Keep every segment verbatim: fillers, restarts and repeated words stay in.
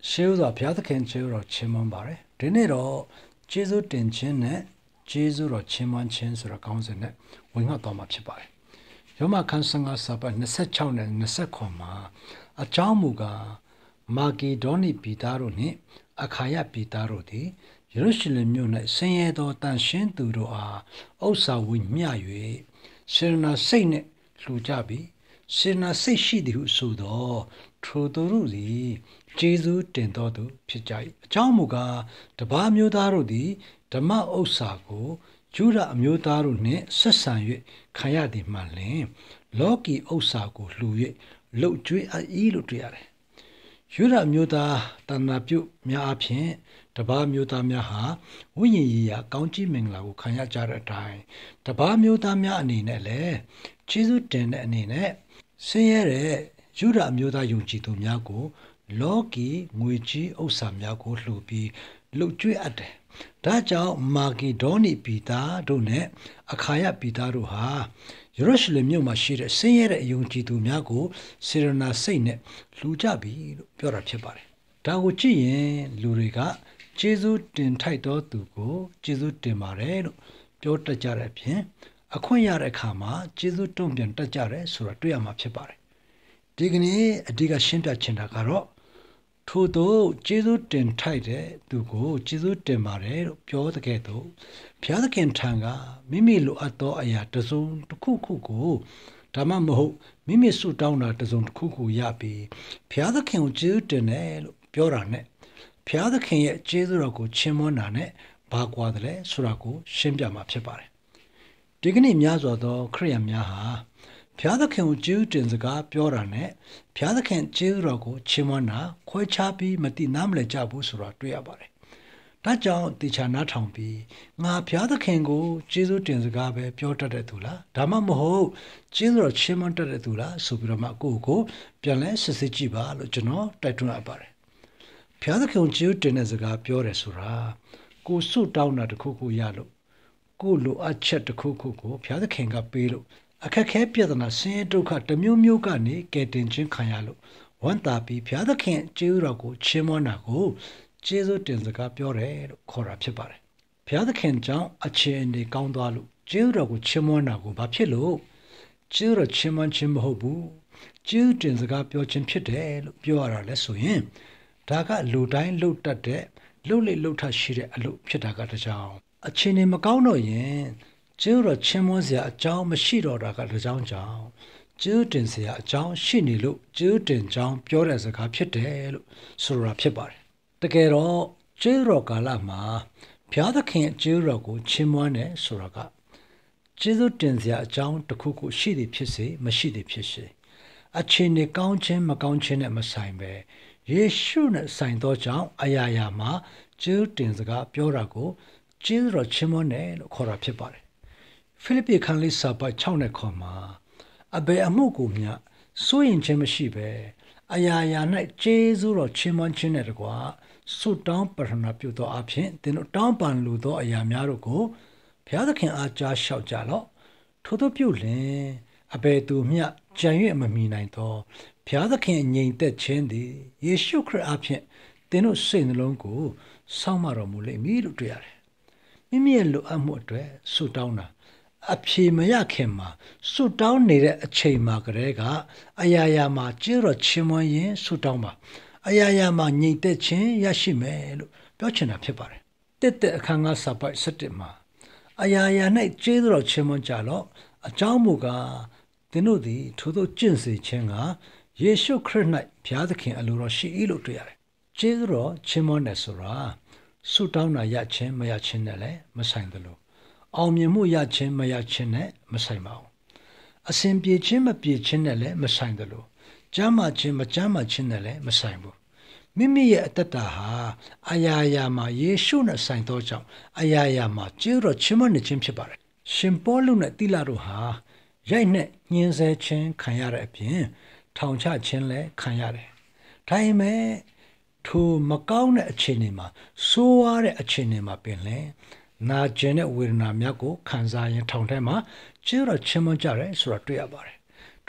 ရှေးဥစွာဘုရားသခင်ကျေးဇူးတော်ချီးမွမ်းပါတယ်ဒီနေ့တော့ကျေးဇူးတင်ခြင်းနဲ့ကျေးဇူးတော်ချီးမွမ်းခြင်းဆိုတဲ့ခေါင်းစဉ်နဲ့ဝင်ငှသွားမှာဖြစ်ပါတယ်ယောမခန်းဆန်ကစာပတ်twenty-sixနဲ့twenty-nineမှာအကြောင်းမူကားမာဂီဒေါနိပြည်သားတို့နှင့်အခါယပြည်သားတို့သည်ယေရုရှလင်မြို့၌ဆင်းရဲသောတန်ရှင်းသူတို့အားဥစ္စာဝိမျှ၍စေရနာစိတ်နှင့်လှူကြပြီးစေရနာစိတ်ရှိသည်ဟုဆိုသောထိုသူတို့သည်ကျေးဇူးတင်တော်သူဖြစ်ကြ၏အကြောင်းမူကားတပါးမျိုးသားတို့သည်ဓမ္မဥစ္စာကိုဂျုဒအမျိုးသားတို့နှင့်ဆက်ဆံ၍ခံရသည်မှလျှင်လောကီဥစ္စာကိုလှူ၍လှုပ်ကြွေးအပ်၏လို့တွေ့ရတယ်ယူဒမျိုးသားတဏ္ဍပြုများအဖြစ်တပါးမျိုးသားများဟာဝိညာဉ်ရေးရာကောင်းကြီးမင်္ဂလာကိုခံရကြတဲ့အတိုင်းတပါးမျိုးသားများအနေနဲ့လည်းကျေးဇူးတင်တဲ့အနေနဲ့ဆင်းရဲတဲ့ယူဒအမျိုးသားယုံကြည်သူများကိုလောကီငွေကြီးဥစ္စာများကိုလှူပြီးလှုပ်ကြွေးအပ်တယ်။ဒါကြောင့်မာဂီဒေါနိပြည်သားတို့နဲ့အခါယပြည်သားတို့ဟာယေရုရှလင်မြို့မှာရှိတဲ့ဆင်းရဲတဲ့ယုံကြည်သူများကိုစေရနာစိတ်နဲ့လှူကြပြီလို့ပြောတာဖြစ်ပါတယ်။ဒါကိုကြည့်ရင်လူတွေကကျေးဇူးတင်ထိုက်သောသူကိုကျေးဇူးတင်ပါတယ်လို့ပြောတတ်ကြတဲ့အပြင်အခွင့်ရတဲ့အခါမှာကျေးဇူးတုံ့ပြန်တတ်ကြတယ်ဆိုတာတွေ့ရမှာဖြစ်ပါတယ်။ဒီကနေ့အဓိကရှင်းပြချင်တာကတော့ထို့သောကျေးဇူးတင်ထိုက်တဲ့သူကိုကျေးဇူးတင်ပါတယ်လို့ပြောတဲ့ကဲ့သို့ဘုရားသခင်ထံကမိမိလိုအပ်သောအရာတစ်စုံတစ်ခုခုကိုဒါမှမဟုတ်မိမိဆုတောင်းတာတစ်စုံတစ်ခုခုရပြီးဘုရားသခင်ကိုကျေးဇူးတင်တယ်လို့ပြောတာနဲ့ဘုရားသခင်ရဲ့ကျေးဇူးတော်ကိုချီးမွမ်းတာနဲ့ဘာကွာတယ်လဲဆိုတာကိုရှင်းပြမှာဖြစ်ပါတယ်ဒီကနေ့များစွာသောခရိယန်များဟာဘုရားသခင်ကိုကျေးဇူးတင်စကားပြောတာနဲ့ဘုရားသခင်ကျေးဇူးတော်ကိုချီးမွမ်းတာခွဲခြားပြီးမသိနားမလည်ကြဘူးဆိုတာတွေ့ရပါတယ်။ဒါကြောင့်တေချာနားထောင်ပြီးငါဘုရားသခင်ကိုကျေးဇူးတင်စကားပဲပြောတတ်တဲ့သူလားဒါမှမဟုတ်ကျေးဇူးတော်ချီးမွမ်းတတ်တဲ့သူလားဆိုပြီးတော့မှကိုယ့်ကိုပြန်လဲစစ်စစ်ကြည့်ပါလို့ကျွန်တော်တိုက်တွန်းအပ်ပါတယ်။ဘုရားသခင်ကိုကျေးဇူးတင်တဲ့စကားပြောတယ်ဆိုတာကိုယ်ဆုတောင်းတာတစ်ခုခုရလို့ကိုယ်လိုအပ်ချက်တစ်ခုခုကိုဘုရားသခင်ကပေးလို့အခက်ခဲပြဿနာဆင်းရဲဒုက္ခတမျိုးမျိုးကနေကယ်တင်ခြင်းခံရလို့ဝမ်းသာပြီးဘုရားသခင်ကျေးဇူးတော်ကိုချီးမွမ်းတာကိုကျေးဇူးတင်စကားပြောတယ်လို့ခေါ်တာဖြစ်ပါတယ်။ဘုရားသခင်ကြောင့်အခြေအနေကောင်းသွားလို့ကျေးဇူးတော်ကိုချီးမွမ်းတာကိုဘာဖြစ်လို့ကျေးဇူးတော်ချီးမွမ်းခြင်းမဟုတ်ဘူး။ကျေးဇူးတင်စကားပြောခြင်းဖြစ်တယ်လို့ပြောရတာလဲဆိုရင်ဒါကလူတိုင်းလှုပ်တတ်တဲ့လှုပ်လေလှုပ်ထရှိတဲ့အလုပ်ဖြစ်တာကတကြောင်အခြေအနေမကောင်းတော့ရင်ကျေးဇူးတော်ချီးမွမ်းစရာအကြောင်းမရှိတော့တာကတကြောင်ကြောင့်ကျေးဇူးတင်စရာအကြောင်းရှိနေလို့ကျေးဇူးတင်ကြောင်းပြောတဲ့စကားဖြစ်တယ်လို့ဆိုတာဖြစ်ပါတယ်တကယ်တော့ကျေးဇူးတော်ကာလမှာဘုရားသခင်ကျေးဇူးတော်ကိုချီးမွမ်းတယ်ဆိုတာကကျေးဇူးတင်စရာအကြောင်းတစ်ခုခုရှိသည်ဖြစ်စေမရှိသည်ဖြစ်စေအခြေအနေကောင်းခြင်းမကောင်းခြင်းနဲ့မဆိုင်ပဲယေရှုနဲ့ဆိုင်သောကြောင့်အရာရာမှာကျေးဇူးတင်စကားပြောတာကိုကျေးဇူးတော်ချီးမွမ်းတယ်လို့ခေါ်တာဖြစ်ပါတယ်ဖိလိပ္ပိခန်းလေးစာပိုက်sixနဲ့ခေါ်မှာအဘယ်အမှုကိုမျှစိုးရင်ခြင်းမရှိပဲအရာရာ၌ကျေးဇူးတော်ချီးမွမ်းခြင်းနဲ့တကွာဆုတောင်းပတ္ထနာပြုသောအဖြစ်သင်တို့တောင်းပန်လိုသောအရာများတို့ကိုဘုရားသခင်အားကြားလျှောက်ကြလော့ထို့သောပြုလျှင်အဘယ်သူမျှကြံ၍မမီနိုင်သောဘုရားသခင်ငြိမ်သက်ခြင်းသည်ယေရှုခရစ်အားဖြင့်သင်တို့စိတ်နှလုံးကိုစောင့်မတော်မူလိမ့်မည်လို့တွေ့ရတယ်မိမိရဲ့လိုအပ်မှုအတွက်ဆုတောင်းတာအဖြေမရခင်မှာဆုတောင်းနေတဲ့အချိန်မှာကလေးကအရာရာမှာကျေးဇူးတော်ချီးမွမ်းရင်ဆုတောင်းပါအရာရာမှာညီသက်ခြင်းရရှိမယ်လို့ပြောချင်တာဖြစ်ပါတယ်တက်တဲ့အခန်းကစာပိုက်sevenမှာအရာရာ၌ကျေးဇူးတော်ချီးမွမ်းကြလော့အကြောင်းမူကားသင်တို့သည်ထိုသို့ကျင့်စေခြင်းကယေရှုခရစ်၌ဘုရားသခင်အလိုတော်ရှိ၏လို့တွေ့ရတယ်ကျေးဇူးတော်ချီးမွမ်းတယ်ဆိုတာဆုတောင်းတာရခြင်းမရခြင်းနဲ့လည်းမဆိုင်သလိုအောင်မြင်မှုရခြင်းမရခြင်းနဲ့မဆိုင်ပါဘူးအစဉ်ပြေခြင်းမပြေခြင်းနဲ့လည်းမဆိုင်သလိုကျမ်းမာခြင်းမကျမ်းမာခြင်းနဲ့လည်းမဆိုင်ဘူးမိမိရဲ့အတ္တဟာအရာရာမှာယေရှုနဲ့ဆိုင်သောကြောင့်အရာရာမှာကျေးဇူးတော်ချီးမွမ်းနေခြင်းဖြစ်ပါတယ်ရှင်ပေါလုနဲ့တိလတို့ဟာရိုက်နှက်ညှင်းဆဲခြင်းခံရတဲ့အပြင်ထောင်ချခြင်းလည်းခံရတယ်ဒါပေမဲ့ထိုမကောင်းတဲ့အခြေအနေမှာဆိုးဝါးတဲ့အခြေအနေမှာပင်လည်းနာကျင်တဲ့ဝေဒနာများကိုခံစားရင်ထောင်ထဲမှာကျေးဇူးတော်ချီးမွမ်းကြတယ်ဆိုတာတွေ့ရပါတယ်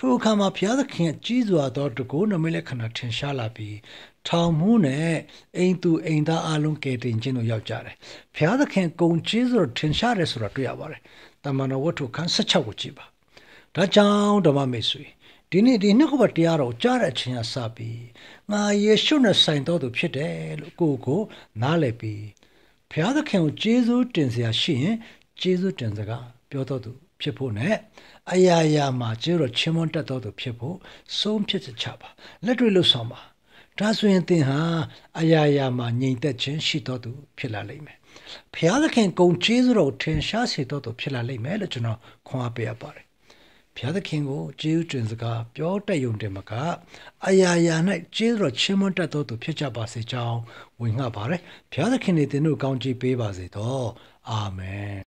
ထိုအခါမှာဘုရားသခင်ကြီးစွာသောတကူနမိတ်လက္ခဏာထင်ရှားလာပြီးထောင်မှုနဲ့အိမ်သူအိမ်သားအလုံးကယ်တင်ခြင်းတို့ရောက်ကြတယ်ဘုရားသခင်ဂုဏ်ကျေးဇူးတော်ထင်ရှားတယ်ဆိုတာတွေ့ရပါတယ်တမန်တော်ဝတ္ထုခန်း၁၆ကိုကြည့်ပါဒါကြောင့်ဓမ္မမိတ်ဆွေဒီနေ့ဒီနှစ်ခုပတ်တရားတော်ကြားတဲ့အချိန်အစပြီးငါယေရှုနဲ့ဆိုင်တော်သူဖြစ်တယ်လို့ကိုယ့်ကိုနားလည်ပြီးဘုရားသခင်ကိုကျေးဇူးတင်စရာရှိရင်ကျေးဇူးတင်စကားပြောတော်သူဖြစ်ဖို့နဲ့အရာရာမှာကျေးဇူးတော်ချီးမွမ်းတတ်တော်သူဖြစ်ဖို့ဆုံးဖြတ်ချပါလက်တွေ့လို့ဆောင်ပါဒါဆိုရင်သင်ဟာအရာရာမှာငြိမ်သက်ခြင်းရှိတော်သူဖြစ်လာလိမ့်မယ်ဘုရားသခင်ဂုဏ်ကျေးဇူးတော်ထင်ရှားစေတော်သူဖြစ်လာလိမ့်မယ်လို့ကျွန်တော်ခွန်အားပေးရပါတယ်ဘုရားသခင်ကိုကျေးဇူးတင်စကားပြောတတ်ယုံတယ်မကအရာရာ၌ကျေးဇူးတော်ချီးမွမ်းတတ်တော်သူဖြစ်ကြပါစေကြောင်းဝင်ငှပါတယ်ဘုရားသခင်နဲ့သင်တို့ကောင်းချီးပေးပါစေတော့အာမင်